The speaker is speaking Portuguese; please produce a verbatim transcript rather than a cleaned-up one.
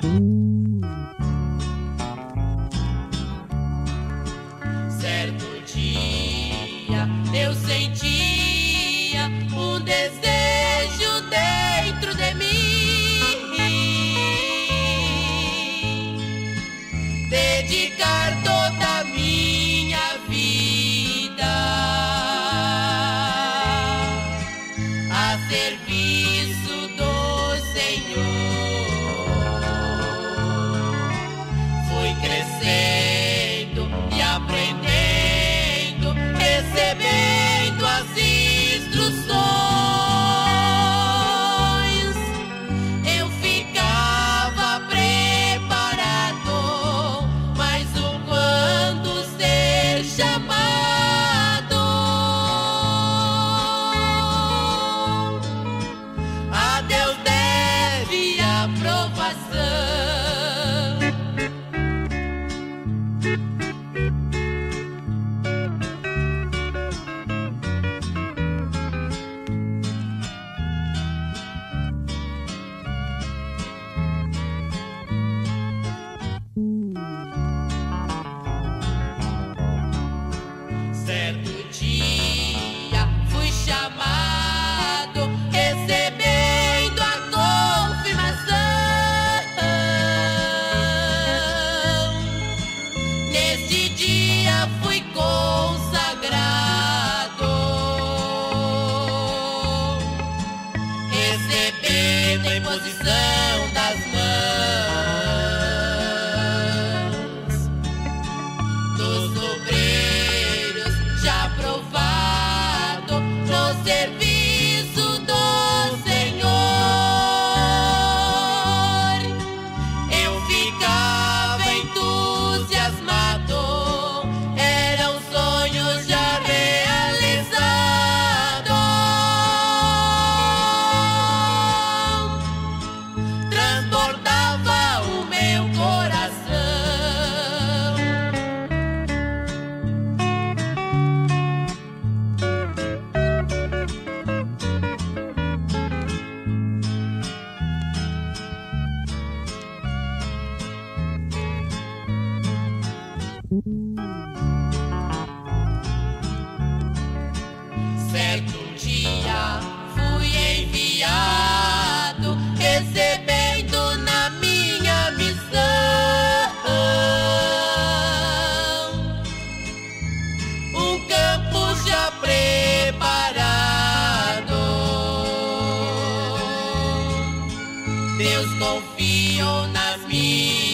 Certo dia eu sentia um desejo dentro de mim, dedicar toda a minha vida a serviço do Senhor. Fui crescendo e aprendendo, recebendo as instruções. Eu ficava preparado, mas o quando ser chamado, a Deus deve aprovação. Certo dia fui chamado, recebendo a confirmação. Neste dia fui consagrado, recebendo a imposição das mãos dos obreiros, já aprovado no serviço do Senhor. Eu ficava entusiasmado, eram sonhos já realizados. Transbordava o meu coração. Certo dia fui enviado, recebendo na minha missão um campo já preparado. Deus confiou nas minhas